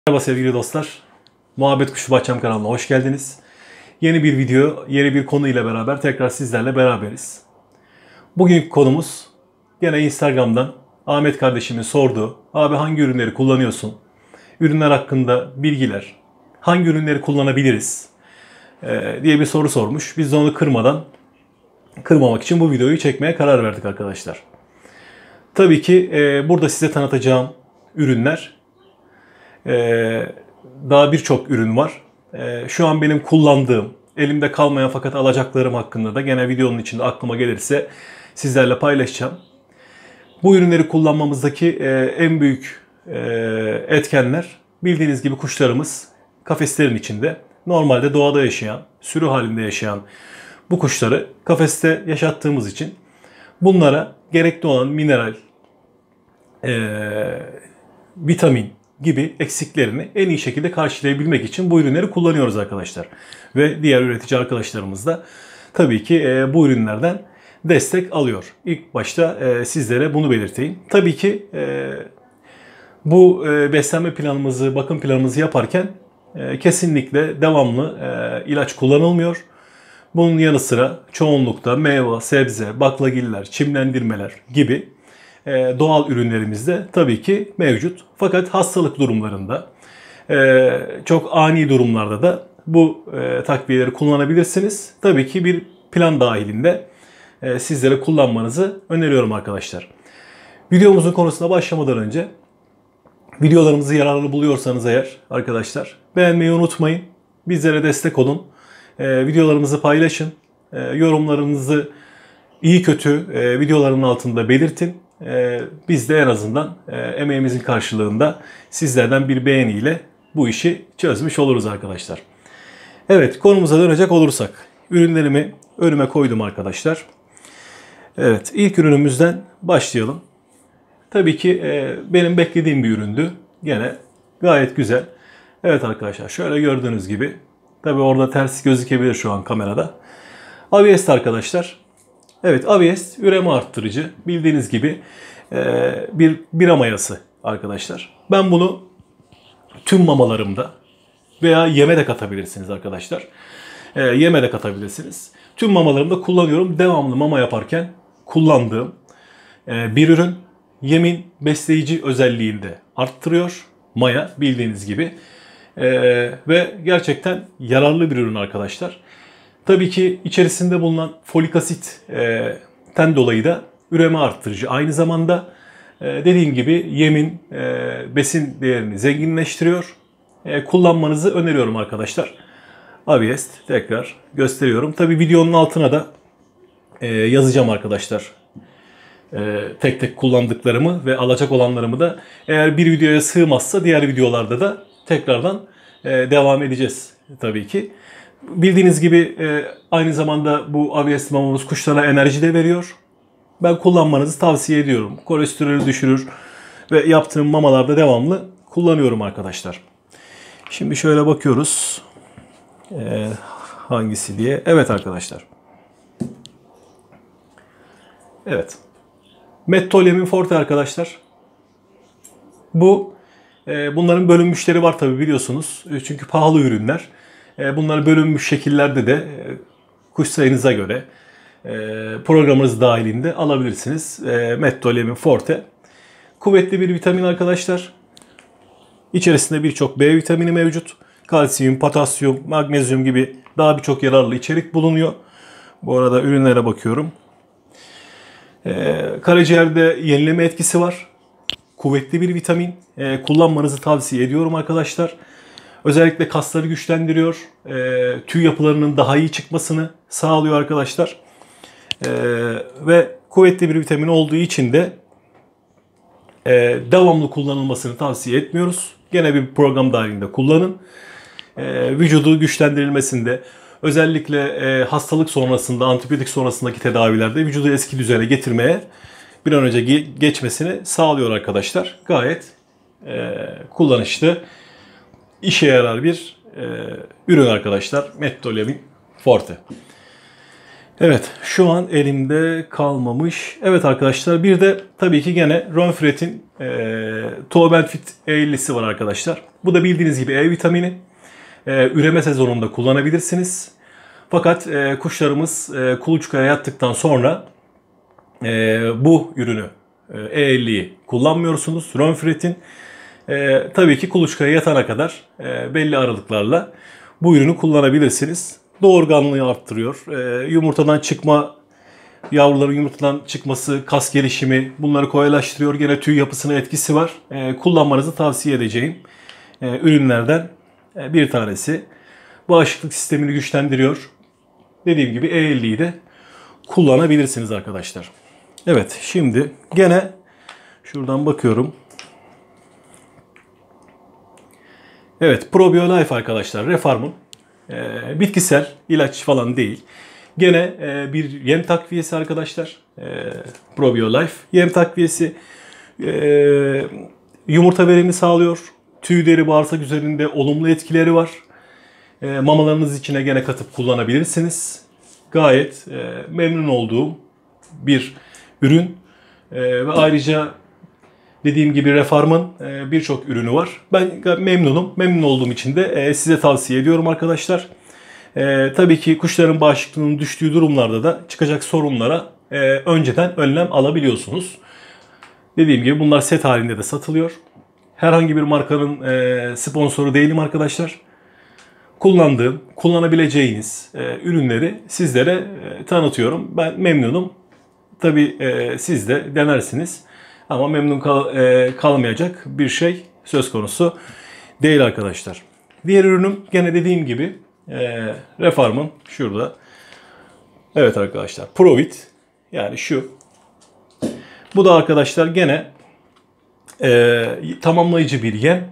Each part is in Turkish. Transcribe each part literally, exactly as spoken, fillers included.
Merhaba sevgili dostlar. Muhabbet Kuşu Bahçem kanalına hoş geldiniz. Yeni bir video, yeni bir konu ile beraber tekrar sizlerle beraberiz. Bugünkü konumuz gene Instagram'dan Ahmet kardeşimin sorduğu, abi hangi ürünleri kullanıyorsun? Ürünler hakkında bilgiler, hangi ürünleri kullanabiliriz? Ee, diye bir soru sormuş. Biz de onu kırmadan, kırmamak için bu videoyu çekmeye karar verdik arkadaşlar. Tabii ki e, burada size tanıtacağım ürünler, e, daha birçok ürün var. E, şu an benim kullandığım, elimde kalmayan fakat alacaklarım hakkında da gene videonun içinde aklıma gelirse sizlerle paylaşacağım. Bu ürünleri kullanmamızdaki e, en büyük e, etkenler bildiğiniz gibi kuşlarımız kafeslerin içinde. Normalde doğada yaşayan, sürü halinde yaşayan bu kuşları kafeste yaşattığımız için bunlara gerekli olan mineral, e, vitamin gibi eksiklerini en iyi şekilde karşılayabilmek için bu ürünleri kullanıyoruz arkadaşlar. Ve diğer üretici arkadaşlarımız da tabii ki e, bu ürünlerden destek alıyor. İlk başta e, sizlere bunu belirteyim. Tabii ki e, bu e, beslenme planımızı, bakım planımızı yaparken e, kesinlikle devamlı e, ilaç kullanılmıyor. Bunun yanı sıra çoğunlukta meyve, sebze, baklagiller, çimlendirmeler gibi e, doğal ürünlerimiz de tabii ki mevcut. Fakat hastalık durumlarında, e, çok ani durumlarda da bu e, takviyeleri kullanabilirsiniz. Tabii ki bir plan dahilinde e, sizlere kullanmanızı öneriyorum arkadaşlar. Videomuzun konusuna başlamadan önce videolarımızı yararlı buluyorsanız eğer arkadaşlar beğenmeyi unutmayın. Bizlere destek olun. E, videolarımızı paylaşın. E, yorumlarınızı iyi kötü e, videoların altında belirtin. E, biz de en azından e, emeğimizin karşılığında sizlerden bir beğeniyle bu işi çözmüş oluruz arkadaşlar. Evet, konumuza dönecek olursak ürünlerimi önüme koydum arkadaşlar. Evet, ilk ürünümüzden başlayalım. Tabii ki e, benim beklediğim bir üründü. Gene gayet güzel. Evet arkadaşlar, şöyle gördüğünüz gibi. Tabii orada ters gözükebilir şu an kamerada. Aviest arkadaşlar. Evet, Aviest üreme arttırıcı. Bildiğiniz gibi e, bir bira mayası arkadaşlar. Ben bunu tüm mamalarımda veya yeme de katabilirsiniz arkadaşlar. E, yeme de katabilirsiniz. Tüm mamalarımda kullanıyorum. Devamlı mama yaparken kullandığım e, bir ürün. Yemin besleyici özelliğini de arttırıyor. Maya bildiğiniz gibi. Ee, ve gerçekten yararlı bir ürün arkadaşlar. Tabii ki içerisinde bulunan folik asitten dolayı da üreme arttırıcı. Aynı zamanda e, dediğim gibi yemin e, besin değerini zenginleştiriyor. E, kullanmanızı öneriyorum arkadaşlar. Aviest tekrar gösteriyorum. Tabii videonun altına da e, yazacağım arkadaşlar. E, tek tek kullandıklarımı ve alacak olanlarımı da eğer bir videoya sığmazsa diğer videolarda da tekrardan e, devam edeceğiz tabii ki. Bildiğiniz gibi e, aynı zamanda bu Aviest mamamız kuşlara enerji de veriyor. Ben kullanmanızı tavsiye ediyorum. Kolesterolü düşürür ve yaptığım mamalarda devamlı kullanıyorum arkadaşlar. Şimdi şöyle bakıyoruz. E, hangisi diye. Evet arkadaşlar. Evet. Mettolemin Forte arkadaşlar. Bu bunların bölünmüşleri var tabi biliyorsunuz. Çünkü pahalı ürünler. Bunları bölünmüş şekillerde de kuş sayınıza göre programınız dahilinde alabilirsiniz. Mettolemin Forte. Kuvvetli bir vitamin arkadaşlar. İçerisinde birçok B vitamini mevcut. Kalsiyum, potasyum, magnezyum gibi daha birçok yararlı içerik bulunuyor. Bu arada ürünlere bakıyorum. Karaciğerde yenileme etkisi var. Kuvvetli bir vitamin. E, kullanmanızı tavsiye ediyorum arkadaşlar. Özellikle kasları güçlendiriyor. E, tüy yapılarının daha iyi çıkmasını sağlıyor arkadaşlar. E, ve kuvvetli bir vitamin olduğu için de e, devamlı kullanılmasını tavsiye etmiyoruz. Gene bir program dahilinde kullanın. E, vücudu güçlendirilmesinde, özellikle e, hastalık sonrasında, antibiyotik sonrasındaki tedavilerde vücudu eski düzene getirmeye bir an önce geçmesini sağlıyor arkadaşlar. Gayet e, kullanışlı, işe yarar bir e, ürün arkadaşlar. Mettolemin Forte. Evet, şu an elimde kalmamış. Evet arkadaşlar, bir de tabii ki gene Ronfret'in e, Tuobenfit E ellisi var arkadaşlar. Bu da bildiğiniz gibi E vitamini. E, üreme sezonunda kullanabilirsiniz. Fakat e, kuşlarımız e, kuluçkaya yattıktan sonra e, bu ürünü E elliyi kullanmıyorsunuz. Ronfret'in e, tabii ki kuluçkaya yatana kadar e, belli aralıklarla bu ürünü kullanabilirsiniz. Doğurganlığı arttırıyor. E, yumurtadan çıkma, yavruların yumurtadan çıkması, kas gelişimi bunları kolaylaştırıyor. Gene tüy yapısına etkisi var. E, kullanmanızı tavsiye edeceğim e, ürünlerden e, bir tanesi. Bağışıklık sistemini güçlendiriyor. Dediğim gibi E elliyi de kullanabilirsiniz arkadaşlar. Evet, şimdi gene şuradan bakıyorum. Evet, ProBioLife arkadaşlar. Refarm'ın e, bitkisel ilaç falan değil. Gene e, bir yem takviyesi arkadaşlar. E, ProBioLife yem takviyesi e, yumurta verimini sağlıyor. Tüy, deri, bağırsak üzerinde olumlu etkileri var. E, mamalarınız içine gene katıp kullanabilirsiniz. Gayet e, memnun olduğum bir ürün. E, ve ayrıca dediğim gibi Refarm'ın e, birçok ürünü var. Ben memnunum. Memnun olduğum için de e, size tavsiye ediyorum arkadaşlar. E, tabii ki kuşların bağışıklığının düştüğü durumlarda da çıkacak sorunlara e, önceden önlem alabiliyorsunuz. Dediğim gibi bunlar set halinde de satılıyor. Herhangi bir markanın e, sponsoru değilim arkadaşlar. Kullandığım, kullanabileceğiniz e, ürünleri sizlere e, tanıtıyorum. Ben memnunum. Tabii e, siz de denersiniz. Ama memnun kal, e, kalmayacak bir şey söz konusu değil arkadaşlar. Diğer ürünüm gene dediğim gibi e, Refarm'ın şurada. Evet arkadaşlar, Provit, yani şu. Bu da arkadaşlar gene e, tamamlayıcı bir yem.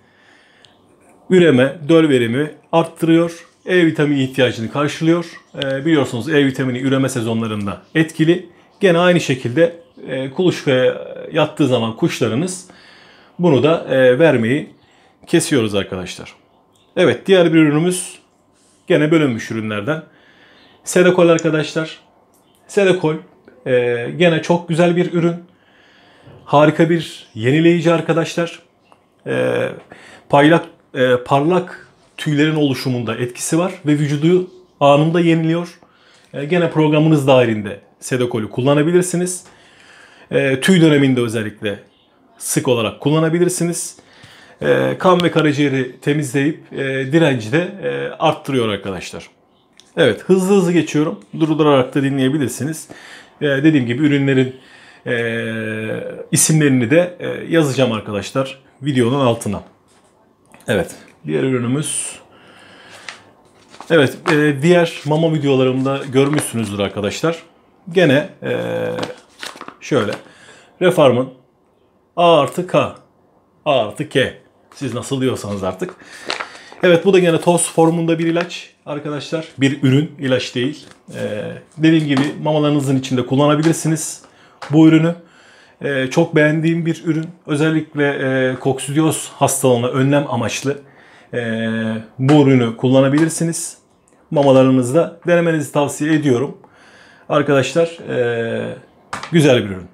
Üreme, döl verimi arttırıyor. E vitamini ihtiyacını karşılıyor. E, biliyorsunuz E vitamini üreme sezonlarında etkili. Gene aynı şekilde e, kuluçkaya yattığı zaman kuşlarınız bunu da e, vermeyi kesiyoruz arkadaşlar. Evet, diğer bir ürünümüz gene bölünmüş ürünlerden. Sedekol arkadaşlar. Sedekol e, gene çok güzel bir ürün. Harika bir yenileyici arkadaşlar. E, paylak, e, parlak tüylerin oluşumunda etkisi var ve vücudu anında yeniliyor. E, gene programınız dahilinde Sedekol'ü kullanabilirsiniz. E, tüy döneminde özellikle sık olarak kullanabilirsiniz. E, kan ve karaciğeri temizleyip e, direnci de e, arttırıyor arkadaşlar. Evet, hızlı hızlı geçiyorum. Durdurarak da dinleyebilirsiniz. E, dediğim gibi ürünlerin e, isimlerini de e, yazacağım arkadaşlar videonun altına. Evet, diğer ürünümüz. Evet, e, diğer mama videolarımda görmüşsünüzdür arkadaşlar. Gene e, şöyle Refarm'ın A artı K, A artı K, siz nasıl diyorsanız artık. Evet, bu da gene toz formunda bir ilaç arkadaşlar. Bir ürün, ilaç değil. Ee, dediğim gibi mamalarınızın içinde kullanabilirsiniz bu ürünü. Ee, çok beğendiğim bir ürün. Özellikle e, koksidioz hastalığına önlem amaçlı e, bu ürünü kullanabilirsiniz. Mamalarınızda denemenizi tavsiye ediyorum. Arkadaşlar e, güzel bir ürün.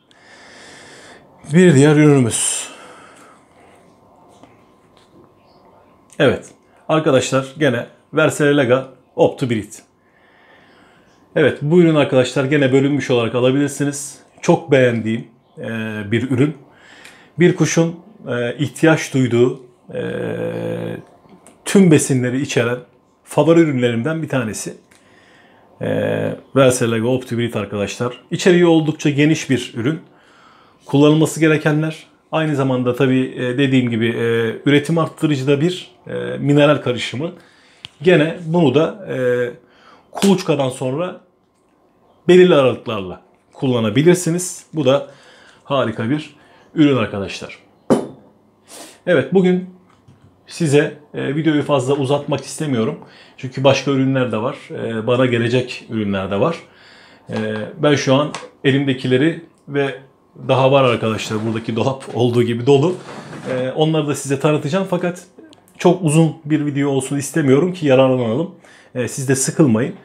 Bir diğer ürünümüz. Evet arkadaşlar, gene Versalega Optibrit. Evet, bu ürün arkadaşlar gene bölünmüş olarak alabilirsiniz. Çok beğendiğim e, bir ürün. Bir kuşun e, ihtiyaç duyduğu e, tüm besinleri içeren favori ürünlerimden bir tanesi. E, Versalega Optibrit arkadaşlar. İçeriği oldukça geniş bir ürün. Kullanılması gerekenler, aynı zamanda tabii dediğim gibi e, üretim arttırıcı da bir e, mineral karışımı. Gene bunu da e, kuluçkadan sonra belirli aralıklarla kullanabilirsiniz. Bu da harika bir ürün arkadaşlar. Evet, bugün size e, videoyu fazla uzatmak istemiyorum. Çünkü başka ürünler de var. E, bana gelecek ürünler de var. E, ben şu an elimdekileri ve daha var arkadaşlar, buradaki dolap olduğu gibi dolu. Ee, onları da size tanıtacağım, fakat çok uzun bir video olsun istemiyorum ki yararlanalım. Ee, siz de sıkılmayın.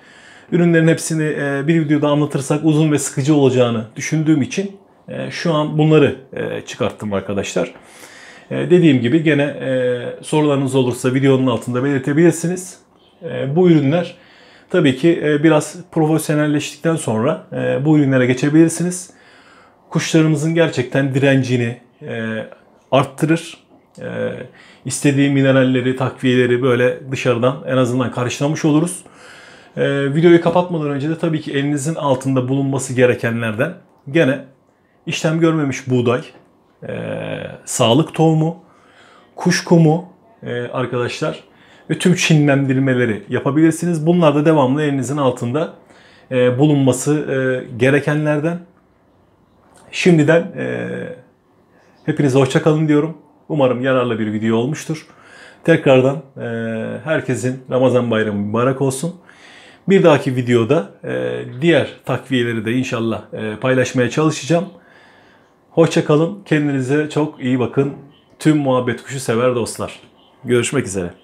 Ürünlerin hepsini e, bir videoda anlatırsak uzun ve sıkıcı olacağını düşündüğüm için e, şu an bunları e, çıkarttım arkadaşlar. E, dediğim gibi gene e, sorularınız olursa videonun altında belirtebilirsiniz. E, bu ürünler tabii ki e, biraz profesyonelleştikten sonra e, bu ürünlere geçebilirsiniz. Kuşlarımızın gerçekten direncini e, arttırır. E, istediği mineralleri, takviyeleri böyle dışarıdan en azından karşılamış oluruz. E, videoyu kapatmadan önce de tabii ki elinizin altında bulunması gerekenlerden gene işlem görmemiş buğday, e, sağlık tohumu, kuş kumu e, arkadaşlar ve tüm çimlendirmeleri yapabilirsiniz. Bunlar da devamlı elinizin altında e, bulunması e, gerekenlerden. Şimdiden e, hepinize hoşça kalın diyorum. Umarım yararlı bir video olmuştur. Tekrardan e, herkesin Ramazan bayramı mübarek olsun. Bir dahaki videoda e, diğer takviyeleri de inşallah e, paylaşmaya çalışacağım. Hoşça kalın. Kendinize çok iyi bakın. Tüm muhabbet kuşu sever dostlar. Görüşmek üzere.